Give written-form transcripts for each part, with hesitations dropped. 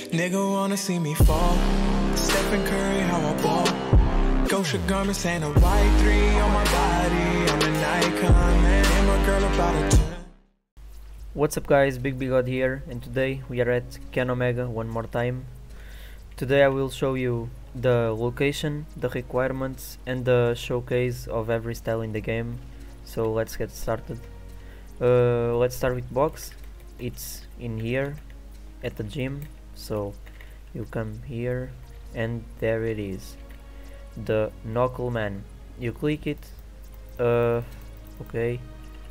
Nigga wanna see me fall. Stephen Curry, how I ball. Gosha garments and a white 3 on my body. I'm an icon, man. And my girl about to turn. What's up guys, Big Bigod here, and today we are at Ken Omega one more time. Today I will show you the location, the requirements and the showcase of every style in the game. So let's get started. Let's start with box. It's in here at the gym, so you come here and there it is, the Knuckle Man. You click it. Okay,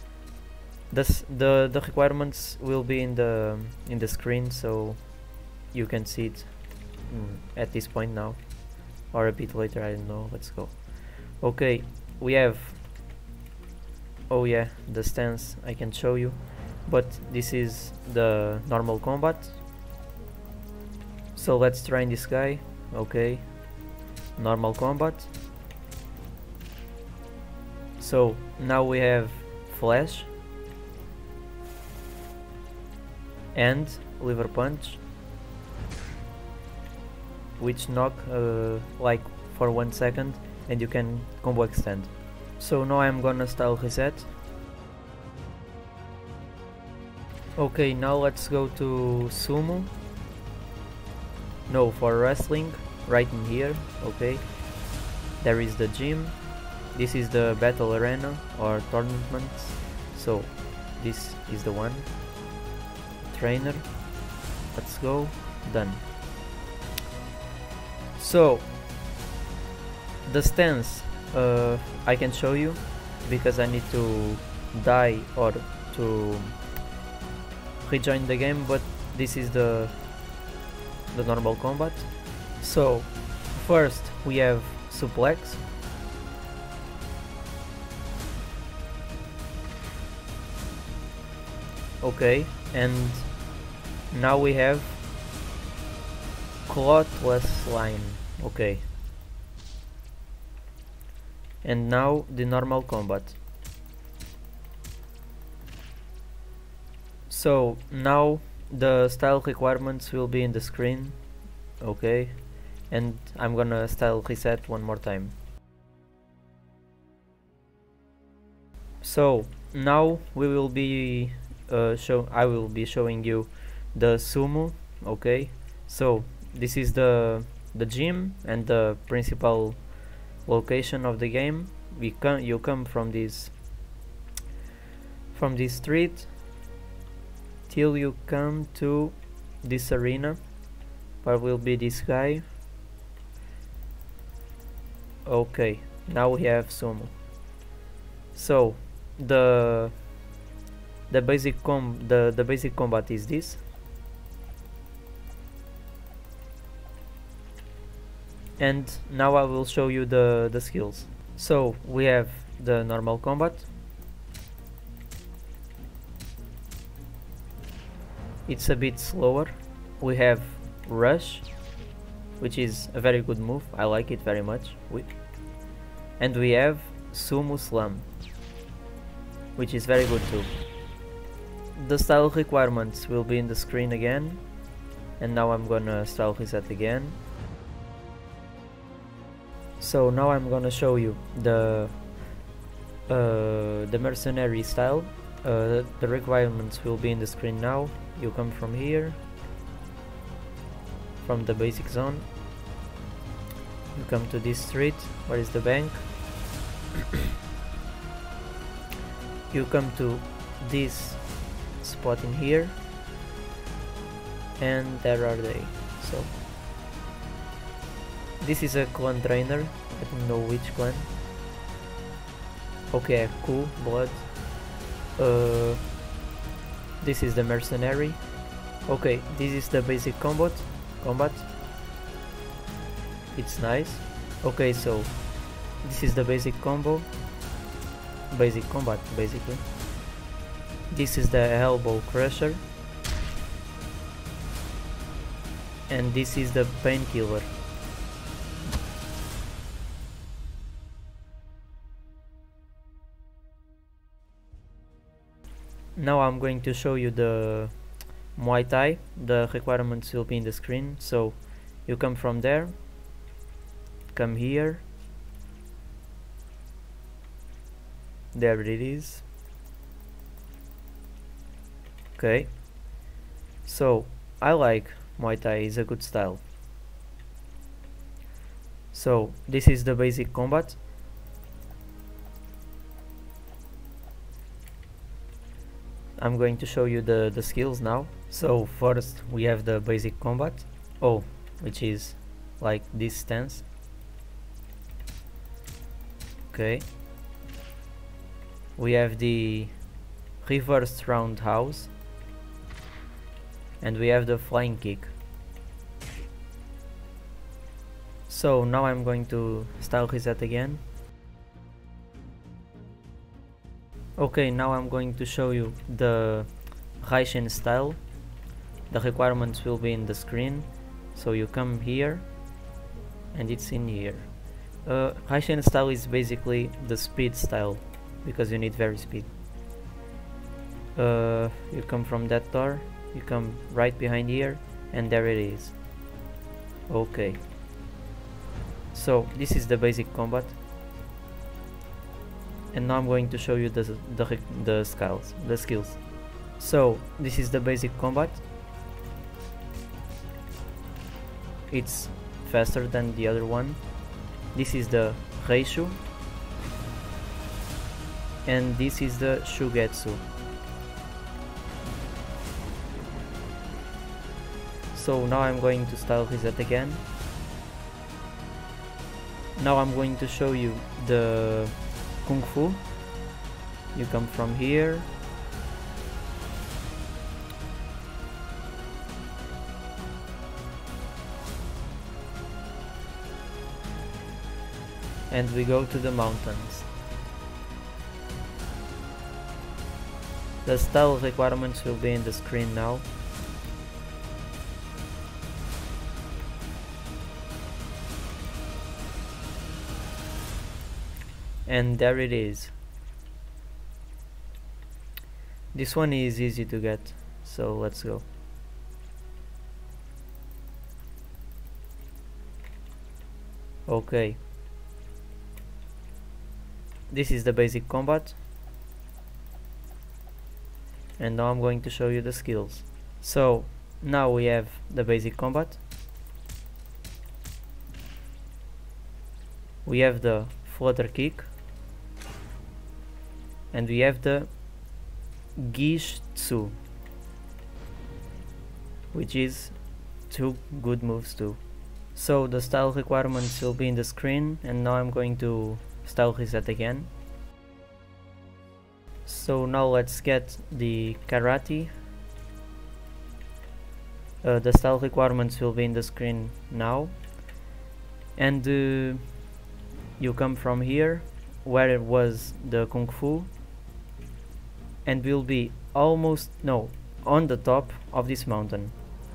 the requirements will be in the screen, so you can see it at this point now, or a bit later, I don't know. Let's go. Okay, we have, oh yeah, the stance I can show you, but this is the normal combat. So let's train this guy. Okay, normal combat. So now we have flash and liver punch, which knock like for 1 second, and you can combo extend. So now I'm gonna style reset. Okay, now let's go to sumo. No, for wrestling, right in here. Okay, there is the gym. This is the battle arena or tournaments. So this is the one. Trainer. Let's go. Done. So the stance I can show you because I need to die or to rejoin the game, but this is the normal combat. So first we have suplex. Okay, and now we have clotless line. Okay, and now the normal combat. So now the style requirements will be in the screen. Okay, and I'm gonna style reset one more time. So now we will be I will be showing you the sumo. Okay, so this is the gym and the principal location of the game. You come from this street till you come to this arena, where will be this guy. Okay, now we have sumo. So the basic combat is this, and now I will show you the skills. So we have the normal combat. It's a bit slower. We have rush, which is a very good move. I like it very much. And we have sumo slam, which is very good too. The style requirements will be in the screen again, and now I'm gonna style reset again. So now I'm gonna show you the mercenary style. The requirements will be in the screen now. You come from here, from the basic zone. You come to this street. Where is the bank? You come to this spot in here, and there are they. So this is a clan trainer. I don't know which clan. Okay, cool, blood. This is the mercenary. Okay, this is the basic combat. It's nice. Okay, so this is the basic combat basically. This is the elbow crusher, and this is the painkiller. Now I'm going to show you the Muay Thai, the requirements will be in the screen. So you come from there, come here, there it is. Okay, so I like Muay Thai, is a good style. So this is the basic combat. I'm going to show you the skills now. So first we have the basic combat, which is like this stance. Okay, we have the reversed roundhouse, and we have the flying kick. So now I'm going to style reset again. Okay, now I'm going to show you the Raishin style. The requirements will be in the screen. So you come here and it's in here. Raishin style is basically the speed style, because you need very speed. You come from that door, you come right behind here, and there it is. Okay, so this is the basic combat, and now I'm going to show you the skills. So this is the basic combat. It's faster than the other one. This is the Reishu, and this is the Shugetsu. So now I'm going to style reset again. Now I'm going to show you the Kung Fu. You come from here, and we go to the mountains. The style requirements will be in the screen now. And there it is. This one is easy to get, so let's go. Okay, this is the basic combat, and now I'm going to show you the skills. So now we have the basic combat. We have the flutter kick, and we have the Gishitsu, which is two good moves too. So the style requirements will be in the screen, and now I'm going to style reset again. So now let's get the karate. The style requirements will be in the screen now, and you come from here where it was the Kung Fu, and will be on the top of this mountain.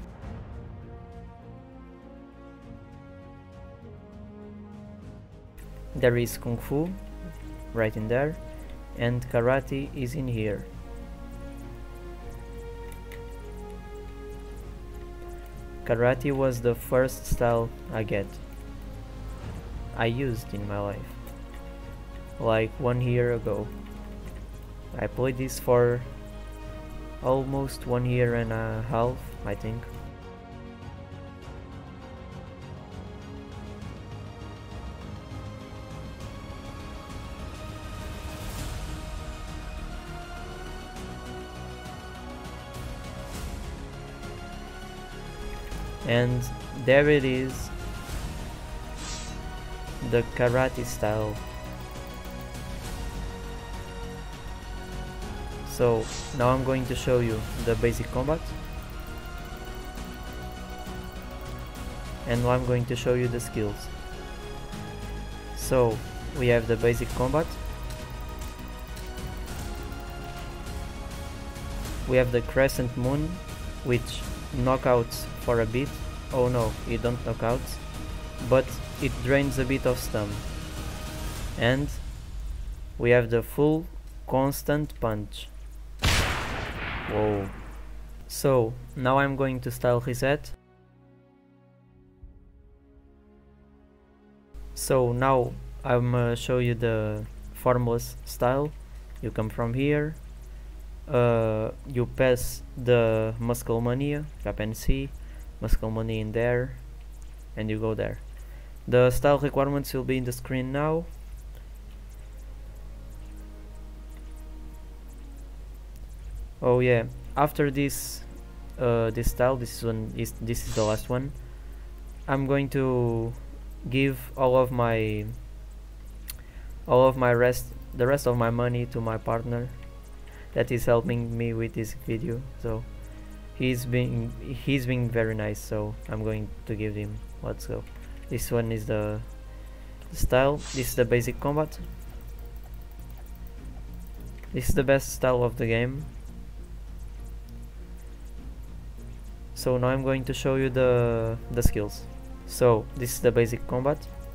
There is Kung Fu right in there, and karate is in here. Karate was the first style I used in my life, like 1 year ago. I played this for almost 1 year and a half, I think. And there it is, the karate style. So now I'm going to show you the basic combat, and now I'm going to show you the skills. So we have the basic combat, we have the crescent moon, which knockouts for a bit. Oh no, you don't knock out, but it drains a bit of stun. And we have the full constant punch. Whoa. So now I'm going to style reset. So now I'm show you the formulas style. You come from here, you pass the muscle money, Cap C, muscle money in there, and you go there. The style requirements will be in the screen now. Oh yeah, after this this style, this is the last one. I'm going to give the rest of my money to my partner that is helping me with this video. So he's being very nice, so I'm going to give him. Let's go. This one is the style. This is the basic combat. This is the best style of the game. So now I'm going to show you the skills. So this is the basic combat.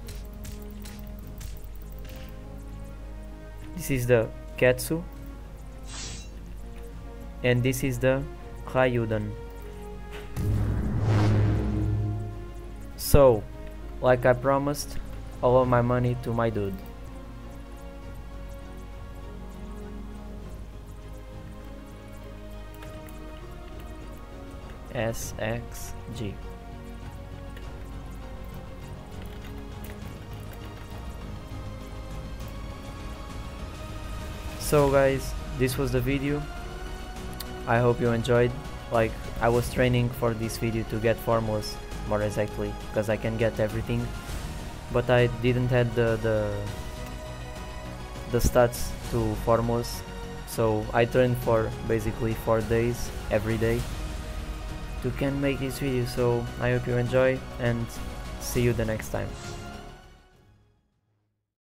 This is the Ketsu, and this is the Ryuden. So, like I promised, all of my money to my dude. SXG. So guys, this was the video. I hope you enjoyed. Like, I was training for this video to get formulas more exactly, because I can get everything, but I didn't have the stats to formulas, so I trained for basically 4 days every day to can make this video. So I hope you enjoy, and see you the next time.